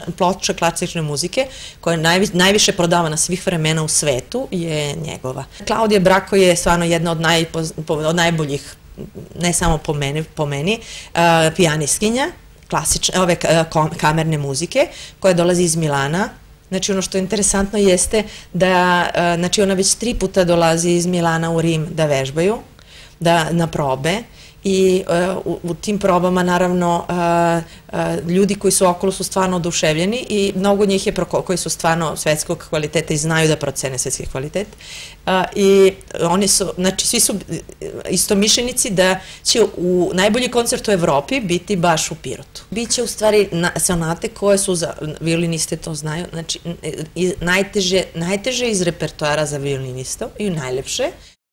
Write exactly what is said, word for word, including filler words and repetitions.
Ploča klasične muzike, koja je najviše prodavana svih vremena u svetu, je njegova. Klaudija Brako je stvarno jedna od najboljih, ne samo po meni, pijanistkinja, ove kamerne muzike, koja dolazi iz Milana. Znači, ono što je interesantno jeste da, znači, ona već tri puta dolazi iz Milana u Rim da vežbaju, na probe, i u tim probama, naravno, ljudi koji su okolo su stvarno oduševljeni i mnogo njih je koji su stvarno svetskog kvaliteta i znaju da procene svetski kvalitet. I oni su, znači, svi su istomišljenici da će u najbolji koncert u Evropi biti baš u Pirotu. Biće u stvari sonate koje su, za violiniste to znaju, znači, najteže iz repertoara za violinistov i najlepše.